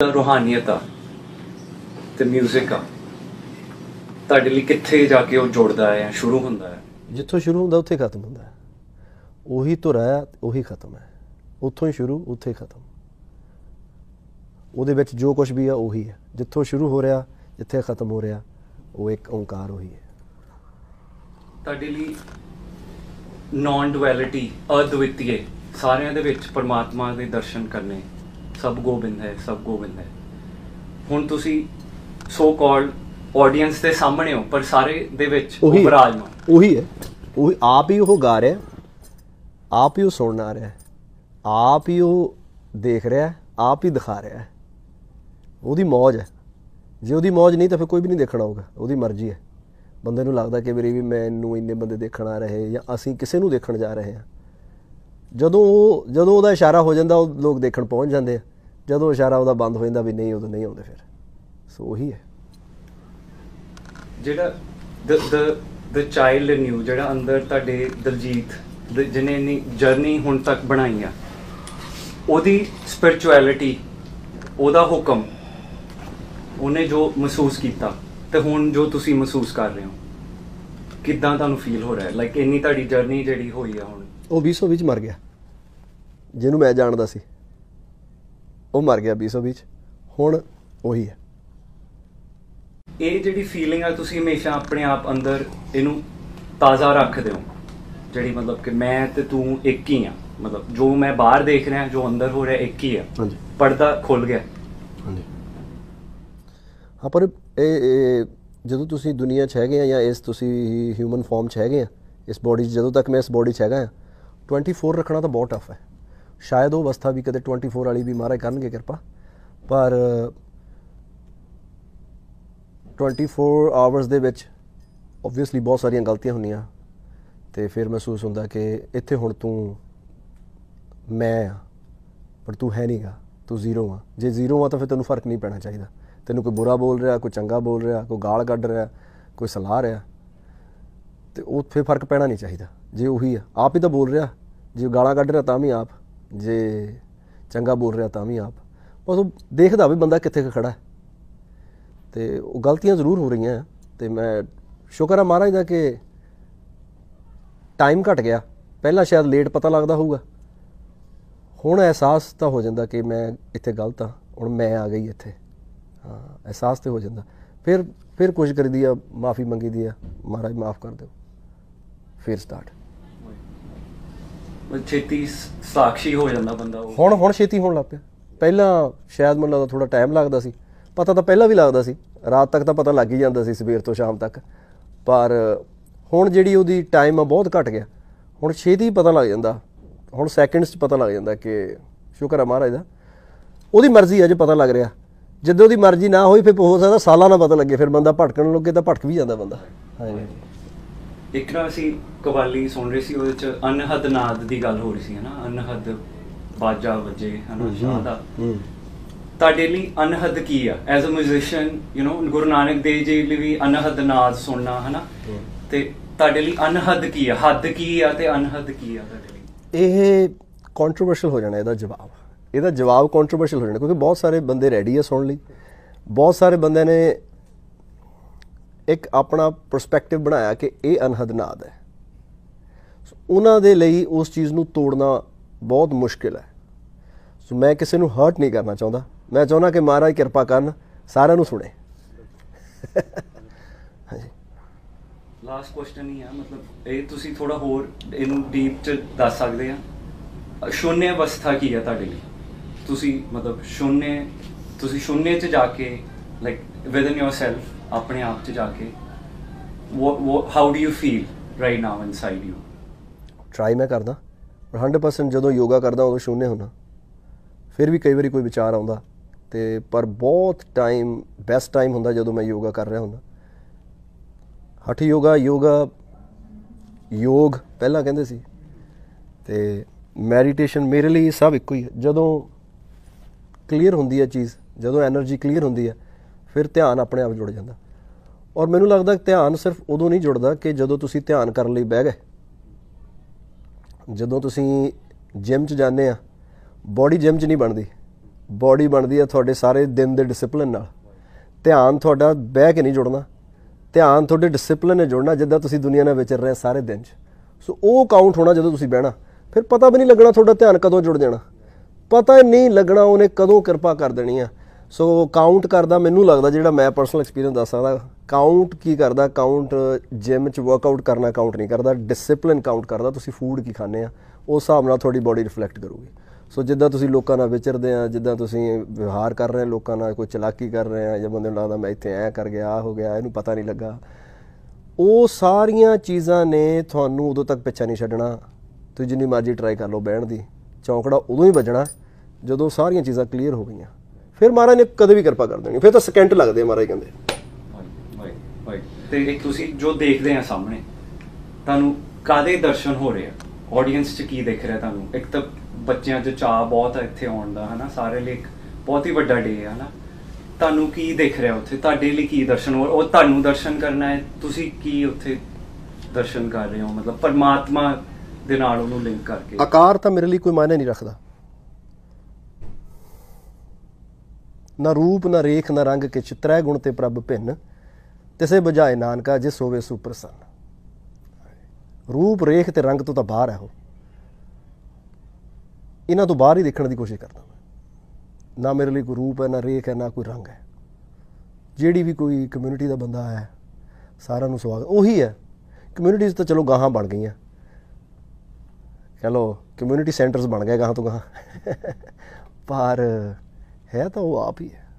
रूहानियत आ ते म्यूजिक आ ਤੁਹਾਡੇ ਲਈ ਕਿੱਥੇ ਜਾ ਕੇ ਉਹ ਜੁੜਦਾ ਹੈ ਜਾਂ ਸ਼ੁਰੂ ਹੁੰਦਾ ਹੈ? ਜਿੱਥੋਂ ਸ਼ੁਰੂ ਹੁੰਦਾ ਉੱਥੇ ਖਤਮ ਹੁੰਦਾ ਹੈ। ਉਹੀ ਧੁਰ ਹੈ, ਉਹੀ ਖਤਮ ਹੈ। ਉੱਥੋਂ ਹੀ ਸ਼ੁਰੂ, ਉੱਥੇ ਹੀ ਖਤਮ। ਉਹਦੇ ਵਿੱਚ ਜੋ ਕੁਛ ਵੀ ਆ ਉਹੀ ਹੈ। ਜਿੱਥੋਂ ਸ਼ੁਰੂ ਹੋ ਰਿਹਾ, ਜਿੱਥੇ ਖਤਮ ਹੋ ਰਿਹਾ, ਉਹ ਇੱਕ ਓਂਕਾਰ ਉਹੀ ਹੈ। ਤੁਹਾਡੇ ਲਈ ਨੌਨ ਡੁਐਲਿਟੀ, ਅਦਵਿਤੀਏ, ਸਾਰਿਆਂ ਦੇ ਵਿੱਚ ਪਰਮਾਤਮਾ ਦੇ ਦਰਸ਼ਨ ਕਰਨੇ, ਸਭ ਗੋਬਿੰਦ ਹੈ, ਸਭ ਗੋਬਿੰਦ ਹੈ। ਹੁਣ ਤੁਸੀਂ ਸੋ ਕਾਲਡ ਆਡੀਅੰਸ ਦੇ ਸਾਹਮਣੇ ਹੋ, ਪਰ ਸਾਰੇ ਦੇ ਵਿੱਚ ਉਹ ਵਿਰਾਜਮਾਨ ਉਹੀ ਹੈ। ਉਹੀ ਆਪ ਹੀ ਉਹ ਗਾ ਰਿਹਾ, ਆਪ ਹੀ ਉਹ ਸੁਣਨ ਆ ਰਿਹਾ, ਆਪ ਹੀ ਉਹ ਦੇਖ ਰਿਹਾ, ਆਪ ਹੀ ਦਿਖਾ ਰਿਹਾ। ਉਹਦੀ ਮੌਜ ਹੈ। ਜੇ ਉਹਦੀ ਮੌਜ ਨਹੀਂ ਤਾਂ ਫਿਰ ਕੋਈ ਵੀ ਨਹੀਂ ਦੇਖਣਾ ਹੋਊਗਾ। ਉਹਦੀ ਮਰਜ਼ੀ ਹੈ। ਬੰਦੇ ਨੂੰ ਲੱਗਦਾ ਕਿ ਮੇਰੀ ਵੀ ਮੈਨੂੰ ਇੰਨੇ ਬੰਦੇ ਦੇਖਣ ਆ ਰਹੇ ਜਾਂ ਅਸੀਂ ਕਿਸੇ ਨੂੰ ਦੇਖਣ ਜਾ ਰਹੇ ਹਾਂ। ਜਦੋਂ ਉਹਦਾ ਇਸ਼ਾਰਾ ਹੋ ਜਾਂਦਾ ਉਹ ਲੋਕ ਦੇਖਣ ਪਹੁੰਚ ਜਾਂਦੇ ਆ। ਜਦੋਂ ਇਸ਼ਾਰਾ ਉਹਦਾ ਬੰਦ ਹੋ ਜਾਂਦਾ ਵੀ ਨਹੀਂ, ਉਦੋਂ ਨਹੀਂ ਆਉਂਦੇ ਫਿਰ। ਸੋ ਉਹੀ ਹੈ ਜਿਹੜਾ ਦ ਚਾਈਲਡ ਇਨ ਯੂ, ਜਿਹੜਾ ਅੰਦਰ ਤੁਹਾਡੇ ਦਲਜੀਤ ਜਿਹਨੇ ਇੰਨੀ ਜਰਨੀ ਹੁਣ ਤੱਕ ਬਣਾਈ ਆ, ਉਹਦੀ ਸਪਿਰਿਚੁਅਲਿਟੀ, ਉਹਦਾ ਹੁਕਮ, ਉਹਨੇ ਜੋ ਮਹਿਸੂਸ ਕੀਤਾ ਤੇ ਹੁਣ ਜੋ ਤੁਸੀਂ ਮਹਿਸੂਸ ਕਰ ਰਹੇ ਹੋ, ਕਿੱਦਾਂ ਤੁਹਾਨੂੰ ਫੀਲ ਹੋ ਰਿਹਾ? ਲਾਈਕ ਇੰਨੀ ਤੁਹਾਡੀ ਜਰਨੀ ਜਿਹੜੀ ਹੋਈ ਆ ਹੁਣ। ਉਹ 2020 ਮਰ ਗਿਆ। ਜਿਹਨੂੰ ਮੈਂ ਜਾਣਦਾ ਸੀ ਉਹ ਮਰ ਗਿਆ 2020। ਹੁਣ ਉਹੀ ਹੈ। ਇਹ ਜਿਹੜੀ ਫੀਲਿੰਗ ਆ ਤੁਸੀਂ ਹਮੇਸ਼ਾ ਆਪਣੇ ਆਪ ਅੰਦਰ ਇਹਨੂੰ ਤਾਜ਼ਾ ਰੱਖਦੇ ਹੋ, ਜਿਹੜੀ ਮਤਲਬ ਕਿ ਮੈਂ ਤੇ ਤੂੰ ਇੱਕ ਹੀ ਆ, ਮਤਲਬ ਜੋ ਮੈਂ ਬਾਹਰ ਦੇਖ ਰਿਹਾ, ਜੋ ਅੰਦਰ ਹੋ ਰਿਹਾ ਇੱਕ ਹੀ ਆ। ਹਾਂਜੀ, ਪਰਦਾ ਖੁੱਲ ਗਿਆ। ਹਾਂਜੀ ਹਾਂ। ਪਰ ਇਹ ਜਦੋਂ ਤੁਸੀਂ ਦੁਨੀਆ 'ਚ ਹੈਗੇ ਆ ਜਾਂ ਇਸ ਤੁਸੀਂ ਹਿਊਮਨ ਫਾਰਮ 'ਚ ਹੈਗੇ ਆ, ਇਸ ਬੋਡੀ 'ਚ, ਜਦੋਂ ਤੱਕ ਮੈਂ ਇਸ ਬੋਡੀ 'ਚ ਹੈਗਾ ਆ, 24 ਰੱਖਣਾ ਤਾਂ ਬਹੁਤ ਟਫ ਹੈ। ਸ਼ਾਇਦ ਉਹ ਅਵਸਥਾ ਵੀ ਕਦੇ 24 ਵਾਲੀ ਵੀ ਮਹਾਰਾਜ ਕਰਨਗੇ ਕਿਰਪਾ, ਪਰ 24 ਆਵਰਸ ਦੇ ਵਿੱਚ ਓਬਵੀਅਸਲੀ ਬਹੁਤ ਸਾਰੀਆਂ ਗਲਤੀਆਂ ਹੁੰਦੀਆਂ ਅਤੇ ਫਿਰ ਮਹਿਸੂਸ ਹੁੰਦਾ ਕਿ ਇੱਥੇ ਹੁਣ ਤੂੰ ਮੈਂ ਆ ਪਰ ਤੂੰ ਹੈ ਨਹੀਂ ਗਾ, ਤੂੰ ਜ਼ੀਰੋ ਆ। ਜੇ ਜ਼ੀਰੋ ਆ ਤਾਂ ਫਿਰ ਤੈਨੂੰ ਫਰਕ ਨਹੀਂ ਪੈਣਾ ਚਾਹੀਦਾ। ਤੈਨੂੰ ਕੋਈ ਬੁਰਾ ਬੋਲ ਰਿਹਾ, ਕੋਈ ਚੰਗਾ ਬੋਲ ਰਿਹਾ, ਕੋਈ ਗਾਲ ਕੱਢ ਰਿਹਾ, ਕੋਈ ਸਲਾਹ ਰਿਹਾ, ਅਤੇ ਉਹ ਫਿਰ ਫਰਕ ਪੈਣਾ ਨਹੀਂ ਚਾਹੀਦਾ। ਜੇ ਉਹੀ ਆ, ਆਪ ਹੀ ਤਾਂ ਬੋਲ ਰਿਹਾ। ਜੇ ਗਾਲਾਂ ਕੱਢ ਰਿਹਾ ਤਾਂ ਵੀ ਆਪ, ਜੇ ਚੰਗਾ ਬੋਲ ਰਿਹਾ ਤਾਂ ਵੀ ਆਪ। ਬਸ ਉਹ ਦੇਖਦਾ ਵੀ ਬੰਦਾ ਕਿੱਥੇ ਖੜ੍ਹਾ ਹੈ। ਅਤੇ ਉਹ ਗਲਤੀਆਂ ਜ਼ਰੂਰ ਹੋ ਰਹੀਆਂ ਅਤੇ ਮੈਂ ਸ਼ੁਕਰ ਆ ਮਹਾਰਾਜ ਦਾ ਕਿ ਟਾਈਮ ਘੱਟ ਗਿਆ। ਪਹਿਲਾਂ ਸ਼ਾਇਦ ਲੇਟ ਪਤਾ ਲੱਗਦਾ ਹੋਊਗਾ, ਹੁਣ ਅਹਿਸਾਸ ਤਾਂ ਹੋ ਜਾਂਦਾ ਕਿ ਮੈਂ ਇੱਥੇ ਗਲਤ ਹਾਂ, ਹੁਣ ਮੈਂ ਆ ਗਈ ਇੱਥੇ। ਹਾਂ, ਅਹਿਸਾਸ ਤਾਂ ਹੋ ਜਾਂਦਾ। ਫਿਰ ਕੋਸ਼ਿਸ਼ ਕਰੀਦੀ ਆ, ਮਾਫੀ ਮੰਗੀ ਦੀ ਆ, ਮਹਾਰਾਜ ਮਾਫ ਕਰ ਦਿਓ, ਫਿਰ ਸਟਾਰਟ। ਛੇਤੀ ਸਾਖੀ ਹੋ ਜਾਂਦਾ ਬੰਦਾ। ਹੁਣ ਛੇਤੀ ਹੋਣ ਲੱਗ ਪਿਆ। ਪਹਿਲਾਂ ਸ਼ਾਇਦ ਮੈਨੂੰ ਲੱਗਦਾ ਥੋੜ੍ਹਾ ਟਾਈਮ ਲੱਗਦਾ ਸੀ। ਪਤਾ ਤਾਂ ਪਹਿਲਾਂ ਵੀ ਲੱਗਦਾ ਸੀ, ਰਾਤ ਤੱਕ ਤਾਂ ਪਤਾ ਲੱਗ ਹੀ ਜਾਂਦਾ ਸੀ, ਸਵੇਰ ਤੋਂ ਸ਼ਾਮ ਤੱਕ। ਪਰ ਹੁਣ ਜਿਹੜੀ ਉਹਦੀ ਟਾਈਮ ਆ ਬਹੁਤ ਘੱਟ ਗਿਆ। ਹੁਣ ਛੇਤੀ ਪਤਾ ਲੱਗ ਜਾਂਦਾ। ਹੁਣ ਸੈਕਿੰਡਸ 'ਚ ਪਤਾ ਲੱਗ ਜਾਂਦਾ ਕਿ ਸ਼ੁਕਰ ਆ ਮਹਾਰਾਜ ਦਾ। ਉਹਦੀ ਮਰਜ਼ੀ ਆ, ਜੇ ਪਤਾ ਲੱਗ ਰਿਹਾ। ਜਦੋਂ ਉਹਦੀ ਮਰਜ਼ੀ ਨਾ ਹੋਈ ਫਿਰ ਹੋ ਸਕਦਾ ਸਾਲਾਂ ਨਾਲ ਪਤਾ ਲੱਗੇ, ਫਿਰ ਬੰਦਾ ਭਟਕਣ ਲੱਗੇ ਤਾਂ ਭਟਕ ਵੀ ਜਾਂਦਾ ਬੰਦਾ। ਹਾਂਜੀ। ਇੱਕ ਨਾ ਅਸੀਂ ਕਵਾਲੀ ਸੁਣ ਰਹੇ ਸੀ, ਉਹਦੇ 'ਚ ਅਨਹਦ ਨਾਦ ਦੀ ਗੱਲ ਹੋ ਰਹੀ ਸੀ, ਹੈ ਨਾ, ਅਨਹਦ ਬਾਜਾ ਵੱਜੇ, ਹੈ ਨਾ, ਸ਼ਾਹ ਦਾ। ਤੁਹਾਡੇ ਲਈ ਅਨਹਦ ਕੀ ਆ as a musician? You know, Guru Nanak Dev ji ਲਈ ਵੀ ਅਨਹਦ ਨਾਦ ਸੁਣਨਾ, ਹੈ ਨਾ, ਤੇ ਤੁਹਾਡੇ ਲਈ ਅਨਹਦ ਕੀ ਆ? ਹੱਦ ਕੀ ਆ ਤੇ ਅਨਹਦ ਕੀ ਆ ਤੁਹਾਡੇ ਲਈ? ਇਹ ਕੰਟਰੋਵਰਸ਼ੀਅਲ ਹੋ ਜਾਣਾ ਇਹਦਾ ਜਵਾਬ ਕੰਟਰੋਵਰਸ਼ੀਅਲ ਹੋ ਜਾਣਾ, ਕਿਉਂਕਿ ਬਹੁਤ ਸਾਰੇ ਬੰਦੇ ਰੈਡੀ ਆ ਸੁਣਨ ਲਈ। ਬਹੁਤ ਸਾਰੇ ਬੰਦਿਆਂ ਨੇ ਇੱਕ ਆਪਣਾ ਪਰਸਪੈਕਟਿਵ ਬਣਾਇਆ ਕਿ ਇਹ ਅਨਹਦ ਨਾਦ ਹੈ। ਉਹਨਾਂ ਦੇ ਲਈ ਉਸ ਚੀਜ਼ ਨੂੰ ਤੋੜਨਾ ਬਹੁਤ ਮੁਸ਼ਕਿਲ ਹੈ। ਸੋ ਮੈਂ ਕਿਸੇ ਨੂੰ ਹਰਟ ਨਹੀਂ ਕਰਨਾ ਚਾਹੁੰਦਾ। ਮੈਂ ਚਾਹੁੰਦਾ ਕਿ ਮਹਾਰਾਜ ਕਿਰਪਾ ਕਰਨ, ਸਾਰਿਆਂ ਨੂੰ ਸੁਣੇ। ਹਾਂਜੀ, ਲਾਸਟ ਕੁਐਸਚਨ ਹੀ ਆ, ਮਤਲਬ ਇਹ ਤੁਸੀਂ ਥੋੜਾ ਹੋਰ ਇਹਨੂੰ ਡੀਪ 'ਚ ਦੱਸ ਸਕਦੇ ਆ। ਸ਼ੂਨਯ ਅਵਸਥਾ ਕੀ ਆ ਤੁਹਾਡੇ ਲਈ? ਤੁਸੀਂ ਮਤਲਬ ਤੁਸੀਂ ਸ਼ੂਨਯ 'ਚ ਜਾ ਕੇ, ਲਾਈਕ ਵਿਦਨ ਯੋਰਸੈਲਫ, ਆਪਣੇ ਆਪ 'ਚ ਜਾ ਕੇ, how do you feel right now inside you? Try ਮੈਂ ਕਰਦਾ, ਪਰ 100% ਜਦੋਂ ਯੋਗਾ ਕਰਦਾ ਉਦੋਂ ਸ਼ੂਨਯ ਹੁੰਦਾ। ਫਿਰ ਵੀ ਕਈ ਵਾਰੀ ਕੋਈ ਵਿਚਾਰ ਆਉਂਦਾ, ਅਤੇ ਪਰ ਬਹੁਤ ਟਾਈਮ ਬੈਸਟ ਟਾਈਮ ਹੁੰਦਾ ਜਦੋਂ ਮੈਂ ਯੋਗਾ ਕਰ ਰਿਹਾ ਹੁੰਦਾ। ਹਠ ਯੋਗ ਪਹਿਲਾਂ ਕਹਿੰਦੇ ਸੀ, ਅਤੇ ਮੈਡੀਟੇਸ਼ਨ ਮੇਰੇ ਲਈ ਸਭ ਇੱਕੋ ਹੀ ਹੈ। ਜਦੋਂ ਕਲੀਅਰ ਹੁੰਦੀ ਹੈ ਚੀਜ਼, ਜਦੋਂ ਐਨਰਜੀ ਕਲੀਅਰ ਹੁੰਦੀ ਹੈ, ਫਿਰ ਧਿਆਨ ਆਪਣੇ ਆਪ ਜੁੜ ਜਾਂਦਾ। ਔਰ ਮੈਨੂੰ ਲੱਗਦਾ ਧਿਆਨ ਸਿਰਫ ਉਦੋਂ ਨਹੀਂ ਜੁੜਦਾ ਕਿ ਜਦੋਂ ਤੁਸੀਂ ਧਿਆਨ ਕਰਨ ਲਈ ਬਹਿ ਗਏ। ਜਦੋਂ ਤੁਸੀਂ ਜਿਮ 'ਚ ਜਾਂਦੇ ਆ, ਬੋਡੀ ਜਿਮ 'ਚ ਨਹੀਂ ਬਣਦੀ, ਬੋਡੀ ਬਣਦੀ ਹੈ ਤੁਹਾਡੇ ਸਾਰੇ ਦਿਨ ਦੇ ਡਿਸਪਲਿਨ ਨਾਲ। ਧਿਆਨ ਤੁਹਾਡਾ ਬਹਿ ਕੇ ਨਹੀਂ ਜੁੜਨਾ, ਧਿਆਨ ਤੁਹਾਡੇ ਡਿਸਪਲਿਨ ਨਾਲ ਜੁੜਨਾ, ਜਿੱਦਾਂ ਤੁਸੀਂ ਦੁਨੀਆ ਨਾਲ ਵਿਚਰ ਰਹੇ ਸਾਰੇ ਦਿਨ 'ਚ। ਸੋ ਉਹ ਕਾਊਂਟ ਹੋਣਾ ਜਦੋਂ ਤੁਸੀਂ ਬਹਿਣਾ, ਫਿਰ ਪਤਾ ਵੀ ਨਹੀਂ ਲੱਗਣਾ ਤੁਹਾਡਾ ਧਿਆਨ ਕਦੋਂ ਜੁੜ ਜਾਣਾ, ਪਤਾ ਨਹੀਂ ਲੱਗਣਾ ਉਹਨੇ ਕਦੋਂ ਕਿਰਪਾ ਕਰ ਦੇਣੀ ਆ। ਸੋ ਕਾਊਂਟ ਕਰਦਾ, ਮੈਨੂੰ ਲੱਗਦਾ ਜਿਹੜਾ ਮੈਂ ਪਰਸਨਲ ਐਕਸਪੀਰੀਅੰਸ ਦੱਸ ਸਕਦਾ, ਕਾਊਂਟ ਕੀ ਕਰਦਾ, ਕਾਊਂਟ ਜਿਮ 'ਚ ਵਰਕਆਊਟ ਕਰਨਾ ਕਾਊਂਟ ਨਹੀਂ ਕਰਦਾ, ਡਿਸਪਲਿਨ ਕਾਊਂਟ ਕਰਦਾ। ਤੁਸੀਂ ਫੂਡ ਕੀ ਖਾਂਦੇ ਆ ਉਸ ਹਿਸਾਬ ਨਾਲ ਤੁਹਾਡੀ ਬੋਡੀ ਰਿਫਲੈਕਟ ਕਰੂਗੀ। ਸੋ ਜਿੱਦਾਂ ਤੁਸੀਂ ਲੋਕਾਂ ਨਾਲ ਵਿਚਰਦੇ ਆ, ਜਿੱਦਾਂ ਤੁਸੀਂ ਵਿਵਹਾਰ ਕਰ ਰਹੇ ਲੋਕਾਂ ਨਾਲ, ਕੋਈ ਚਲਾਕੀ ਕਰ ਰਹੇ ਆ ਜਾਂ ਬੰਦੇ ਨੂੰ ਲੱਗਦਾ ਮੈਂ ਇੱਥੇ ਐਂ ਕਰ ਗਿਆ, ਆਹ ਹੋ ਗਿਆ, ਇਹਨੂੰ ਪਤਾ ਨਹੀਂ ਲੱਗਾ, ਉਹ ਸਾਰੀਆਂ ਚੀਜ਼ਾਂ ਨੇ ਤੁਹਾਨੂੰ ਉਦੋਂ ਤੱਕ ਪਿੱਛਾ ਨਹੀਂ ਛੱਡਣਾ। ਤੁਸੀਂ ਜਿੰਨੀ ਮਰਜ਼ੀ ਟਰਾਈ ਕਰ ਲਓ ਬਹਿਣ ਦੀ, ਚੌਂਕੜਾ ਉਦੋਂ ਹੀ ਵੱਜਣਾ ਜਦੋਂ ਸਾਰੀਆਂ ਚੀਜ਼ਾਂ ਕਲੀਅਰ ਹੋ ਗਈਆਂ। ਫਿਰ ਮਹਾਰਾਜ ਨੇ ਕਦੇ ਵੀ ਕਿਰਪਾ ਕਰ ਦੇਣੀ, ਫਿਰ ਤਾਂ ਸਕਿੰਟ ਲੱਗਦੇ ਮਹਾਰਾਜ ਕਹਿੰਦੇ। ਤੇ ਇੱਕ ਤੁਸੀਂ ਜੋ ਦੇਖਦੇ ਆ ਸਾਹਮਣੇ, ਤੁਹਾਨੂੰ ਕਾਦੇ ਦਰਸ਼ਨ ਹੋ ਰਹੇ ਆ, ਆਡੀਅנס 'ਚ ਕੀ ਦਿਖ ਰਿਹਾ ਤੁਹਾਨੂੰ? ਇੱਕ ਤਾਂ ਬੱਚਿਆਂ 'ਚ ਚਾਅ ਬਹੁਤ ਹੈ ਇੱਥੇ ਆਉਣ ਦਾ, ਹਨਾ, ਸਾਰੇ ਲਈ ਇੱਕ ਬਹੁਤ ਹੀ ਵੱਡਾ ਡੇ ਹੈ ਹਨਾ। ਤੁਹਾਨੂੰ ਕੀ ਦਿਖ ਰਿਹਾ ਉੱਥੇ, ਤੁਹਾਡੇ ਲਈ ਕੀ ਦਰਸ਼ਨ ਹੋ, ਉਹ ਤੁਹਾਨੂੰ ਦਰਸ਼ਨ ਕਰਨਾ ਹੈ, ਤੁਸੀਂ ਕੀ ਉੱਥੇ ਦਰਸ਼ਨ ਕਰ ਰਹੇ ਹੋ, ਮਤਲਬ ਪਰਮਾਤਮਾ ਦੇ ਨਾਲ ਉਹਨੂੰ ਲਿੰਕ ਕਰਕੇ? ਆਕਾਰ ਤਾਂ ਮੇਰੇ ਲਈ ਕੋਈ ਮਾਇਨੇ ਨਹੀਂ ਰੱਖਦਾ, ਨਾ ਰੂਪ ਨਾ ਰੇਖ ਨਾ ਰੰਗ ਕਿਛ, ਤ੍ਰੈ ਗੁਣ ਤੇ ਪ੍ਰਭ ਭਿੰਨ, ਤਿਸੇ ਬੁਝਾਏ ਨਾਨਕਾ ਜਿਸ ਹੋਵੇ ਸੁਪ੍ਰਸੰਨ। ਰੂਪ ਰੇਖ ਤੇ ਰੰਗ ਤੋਂ ਤਾਂ ਬਾਹਰ ਹੈ ਉਹ, ਇਹਨਾਂ ਤੋਂ ਬਾਹਰ ਹੀ ਦੇਖਣ ਦੀ ਕੋਸ਼ਿਸ਼ ਕਰਦਾ ਮੈਂ। ਨਾ ਮੇਰੇ ਲਈ ਕੋਈ ਰੂਪ ਹੈ, ਨਾ ਰੇਖ ਹੈ, ਨਾ ਕੋਈ ਰੰਗ ਹੈ। ਜਿਹੜੀ ਵੀ ਕੋਈ ਕਮਿਊਨਿਟੀ ਦਾ ਬੰਦਾ ਹੈ ਸਾਰਿਆਂ ਨੂੰ ਸਵਾਗਤ ਉਹੀ ਹੈ। ਕਮਿਊਨਿਟੀਜ਼ ਤਾਂ ਚਲੋ ਗਾਹਾਂ ਬਣ ਗਈਆਂ, ਕਹ ਲਓ ਕਮਿਊਨਿਟੀ ਸੈਂਟਰਸ ਬਣ ਗਏ ਗਾਹਾਂ ਤੋਂ ਗਾਹਾਂ, ਪਰ ਹੈ ਤਾਂ ਉਹ ਆਪ ਹੀ ਹੈ।